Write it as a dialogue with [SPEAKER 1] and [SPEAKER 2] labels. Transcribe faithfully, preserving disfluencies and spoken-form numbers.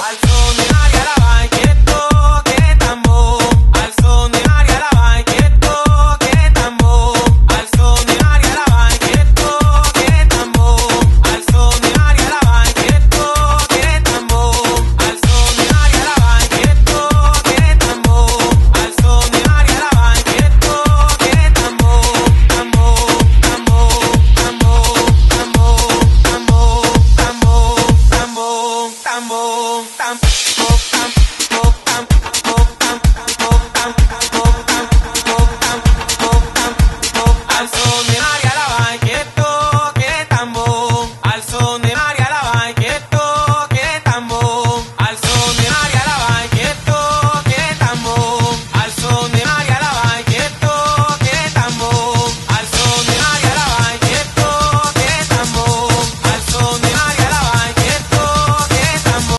[SPEAKER 1] Al son de María la va que toque tambor. Al son de María la va que toque tambor. Al son de María la va que toque tambor. Al son de María la va que toque tambor. Al son de María la va que toque tambor. Al son de María la va que toque tambor. Tambor, tambor, tambor, tambor, tambor, tambor, tambor, tambor, tambor.